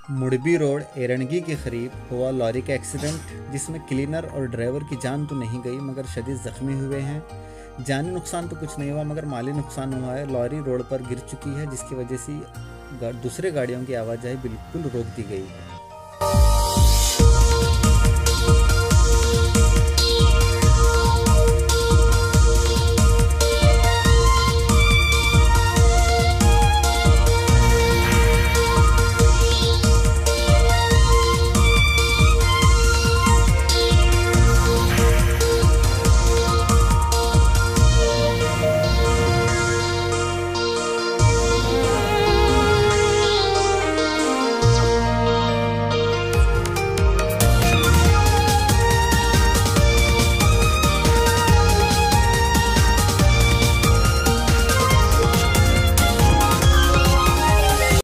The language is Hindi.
मुड़बी रोड एरंडगी के करीब हुआ लॉरी का एक्सीडेंट, जिसमें क्लीनर और ड्राइवर की जान तो नहीं गई मगर शदीद जख्मी हुए हैं। जानी नुकसान तो कुछ नहीं हुआ मगर माली नुकसान हुआ है। लॉरी रोड पर गिर चुकी है जिसकी वजह से दूसरे गाड़ियों की आवाजाही बिल्कुल रोक दी गई है।